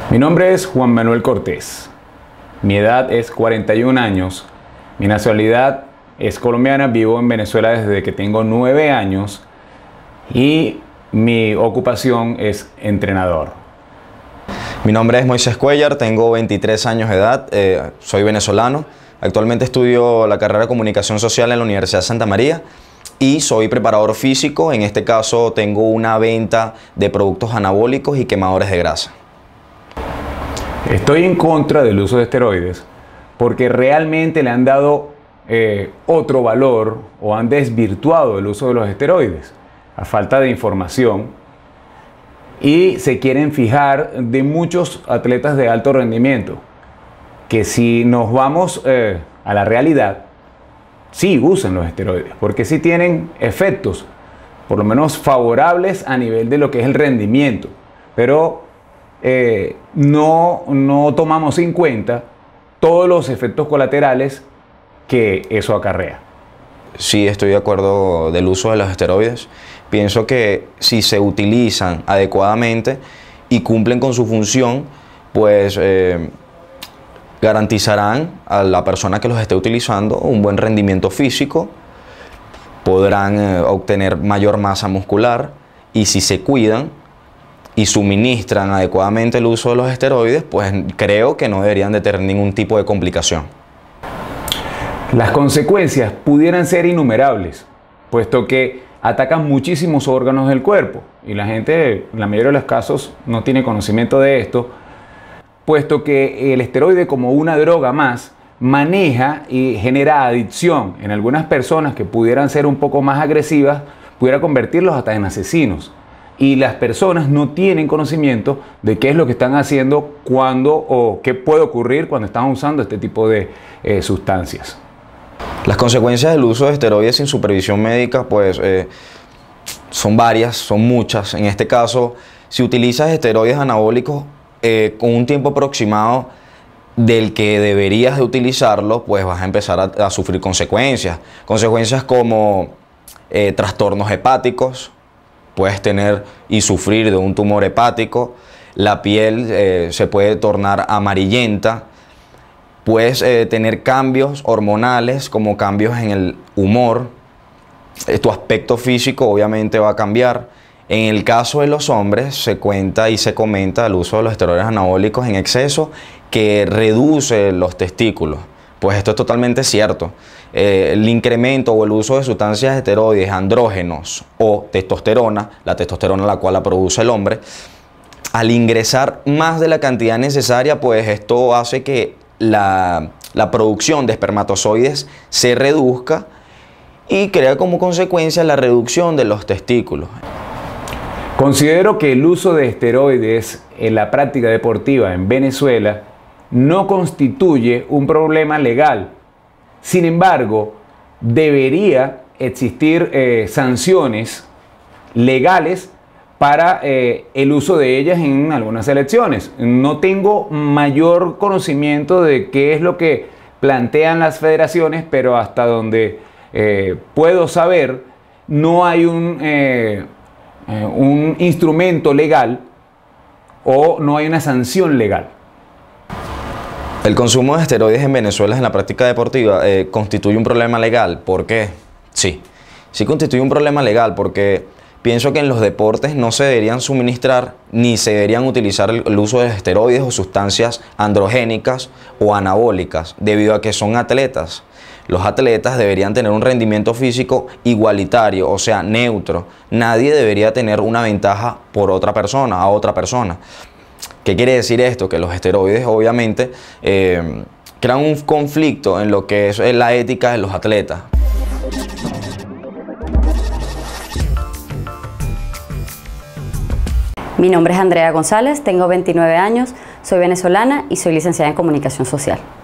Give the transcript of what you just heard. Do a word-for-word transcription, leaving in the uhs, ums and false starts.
Mi nombre es Juan Manuel Cortés. Mi edad es cuarenta y un años. Mi nacionalidad es colombiana. Vivo en Venezuela desde que tengo nueve años. Y mi ocupación es entrenador. Mi nombre es Moisés Cuellar, tengo veintitrés años de edad, eh, soy venezolano. Actualmente estudio la carrera de Comunicación Social en la Universidad de Santa María y soy preparador físico. En este caso tengo una venta de productos anabólicos y quemadores de grasa. Estoy en contra del uso de esteroides porque realmente le han dado eh, otro valor o han desvirtuado el uso de los esteroides a falta de información, y se quieren fijar de muchos atletas de alto rendimiento que, si nos vamos eh, a la realidad, sí usan los esteroides porque sí tienen efectos por lo menos favorables a nivel de lo que es el rendimiento, pero eh, no, no tomamos en cuenta todos los efectos colaterales que eso acarrea. Sí, estoy de acuerdo del uso de los esteroides. Pienso que si se utilizan adecuadamente y cumplen con su función, pues eh, garantizarán a la persona que los esté utilizando un buen rendimiento físico, podrán eh, obtener mayor masa muscular, y si se cuidan y suministran adecuadamente el uso de los esteroides, pues creo que no deberían de tener ningún tipo de complicación. Las consecuencias pudieran ser innumerables, puesto que atacan muchísimos órganos del cuerpo y la gente, en la mayoría de los casos, no tiene conocimiento de esto, puesto que el esteroide, como una droga más, maneja y genera adicción en algunas personas que pudieran ser un poco más agresivas, pudiera convertirlos hasta en asesinos. Y las personas no tienen conocimiento de qué es lo que están haciendo, cuándo o qué puede ocurrir cuando están usando este tipo de eh, sustancias. Las consecuencias del uso de esteroides sin supervisión médica pues eh, son varias, son muchas. En este caso, si utilizas esteroides anabólicos eh, con un tiempo aproximado del que deberías de utilizarlo, pues vas a empezar a, a sufrir consecuencias. Consecuencias como eh, trastornos hepáticos, puedes tener y sufrir de un tumor hepático, la piel eh, se puede tornar amarillenta, puedes eh, tener cambios hormonales como cambios en el humor, eh, tu aspecto físico obviamente va a cambiar. En el caso de los hombres se cuenta y se comenta el uso de los esteroides anabólicos en exceso que reduce los testículos. Pues esto es totalmente cierto. Eh, el incremento o el uso de sustancias esteroides, andrógenos o testosterona, la testosterona la cual la produce el hombre, al ingresar más de la cantidad necesaria, pues esto hace que La, la producción de espermatozoides se reduzca y crea como consecuencia la reducción de los testículos. Considero que el uso de esteroides en la práctica deportiva en Venezuela no constituye un problema legal. Sin embargo, debería existir eh, sanciones legales para eh, el uso de ellas en algunas selecciones. No tengo mayor conocimiento de qué es lo que plantean las federaciones, pero hasta donde eh, puedo saber, no hay un, eh, eh, un instrumento legal o no hay una sanción legal. El consumo de esteroides en Venezuela en la práctica deportiva eh, constituye un problema legal. ¿Por qué? Sí, sí constituye un problema legal porque pienso que en los deportes no se deberían suministrar ni se deberían utilizar el, el uso de esteroides o sustancias androgénicas o anabólicas, debido a que son atletas. Los atletas deberían tener un rendimiento físico igualitario, o sea, neutro. Nadie debería tener una ventaja por otra persona, a otra persona. ¿Qué quiere decir esto? Que los esteroides obviamente eh, crean un conflicto en lo que es la ética de los atletas. Mi nombre es Andrea González, tengo veintinueve años, soy venezolana y soy licenciada en Comunicación Social.